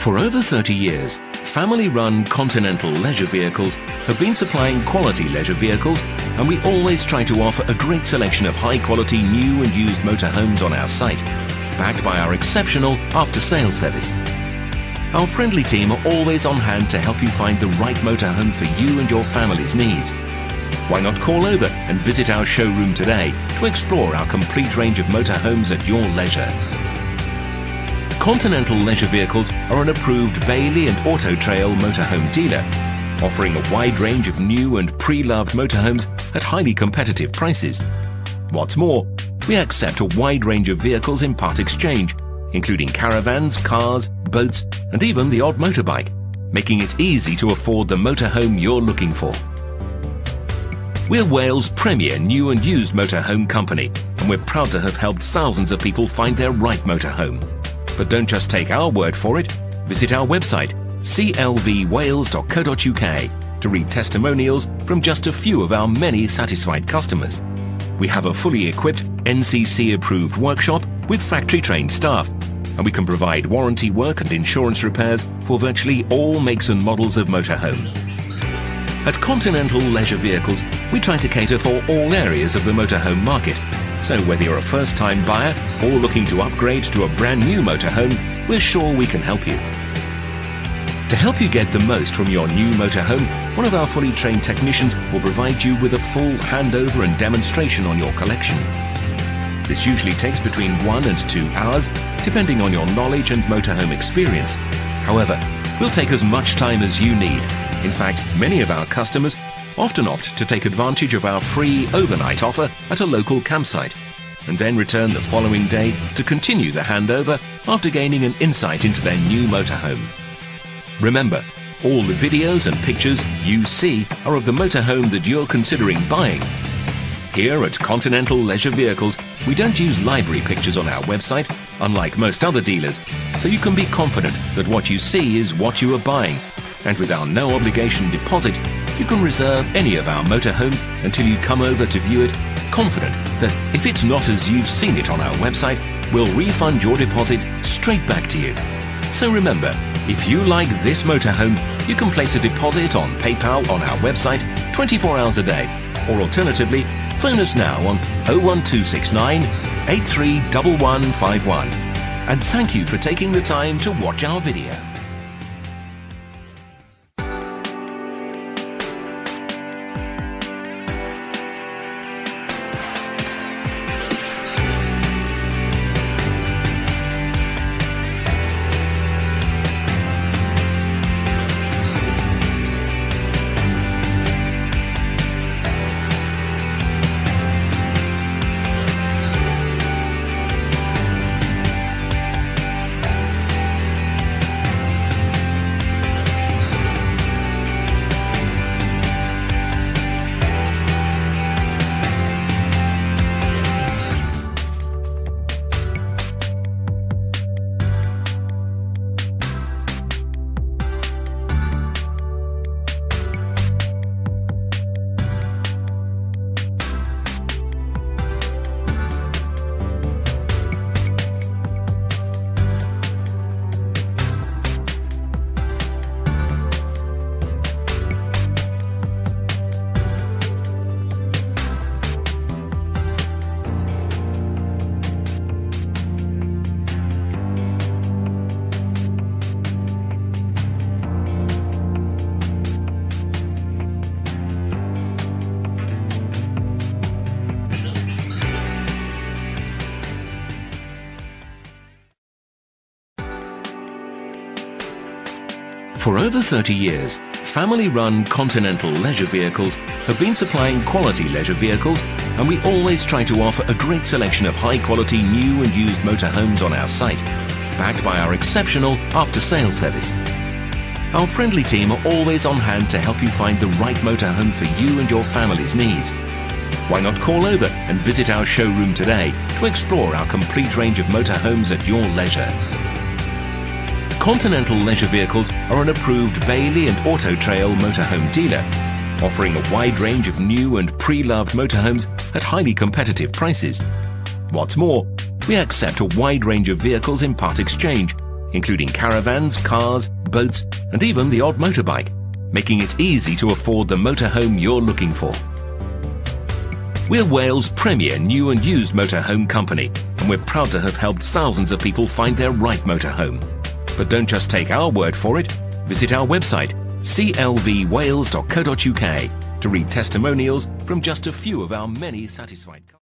For over 30 years, family-run Continental Leisure Vehicles have been supplying quality leisure vehicles, and we always try to offer a great selection of high-quality new and used motorhomes on our site, backed by our exceptional after-sales service. Our friendly team are always on hand to help you find the right motorhome for you and your family's needs. Why not call over and visit our showroom today to explore our complete range of motorhomes at your leisure. Continental Leisure Vehicles are an approved Bailey and Auto Trail motorhome dealer, offering a wide range of new and pre-loved motorhomes at highly competitive prices. What's more, we accept a wide range of vehicles in part exchange, including caravans, cars, boats, and even the odd motorbike, making it easy to afford the motorhome you're looking for. We're Wales' premier new and used motorhome company, and we're proud to have helped thousands of people find their right motorhome. But don't just take our word for it. Visit our website, clvwales.co.uk, to read testimonials from just a few of our many satisfied customers. We have a fully equipped NCC-approved workshop with factory-trained staff, and we can provide warranty work and insurance repairs for virtually all makes and models of motorhome. At Continental Leisure Vehicles, we try to cater for all areas of the motorhome market. So whether you're a first-time buyer or looking to upgrade to a brand new motorhome, we're sure we can help you. To help you get the most from your new motorhome, one of our fully trained technicians will provide you with a full handover and demonstration on your collection. This usually takes between 1 and 2 hours, depending on your knowledge and motorhome experience. However, we'll take as much time as you need. In fact, many of our customers often opt to take advantage of our free overnight offer at a local campsite, and then return the following day to continue the handover after gaining an insight into their new motorhome. Remember, all the videos and pictures you see are of the motorhome that you're considering buying. Here at Continental Leisure Vehicles, we don't use library pictures on our website, unlike most other dealers, so you can be confident that what you see is what you are buying. And with our no-obligation deposit, you can reserve any of our motorhomes until you come over to view it, confident that if it's not as you've seen it on our website, we'll refund your deposit straight back to you. So remember, if you like this motorhome, you can place a deposit on PayPal on our website 24 hours a day, or alternatively, phone us now on 01269 831151. And thank you for taking the time to watch our video. For over 30 years, family-run Continental Leisure Vehicles have been supplying quality leisure vehicles, and we always try to offer a great selection of high-quality new and used motorhomes on our site, backed by our exceptional after-sales service. Our friendly team are always on hand to help you find the right motorhome for you and your family's needs. Why not call over and visit our showroom today to explore our complete range of motorhomes at your leisure. Continental Leisure Vehicles are an approved Bailey and Auto Trail motorhome dealer, offering a wide range of new and pre-loved motorhomes at highly competitive prices. What's more, we accept a wide range of vehicles in part exchange, including caravans, cars, boats, and even the odd motorbike, making it easy to afford the motorhome you're looking for. We're Wales' premier new and used motorhome company, and we're proud to have helped thousands of people find their right motorhome. But don't just take our word for it. Visit our website, clvwales.co.uk, to read testimonials from just a few of our many satisfied customers.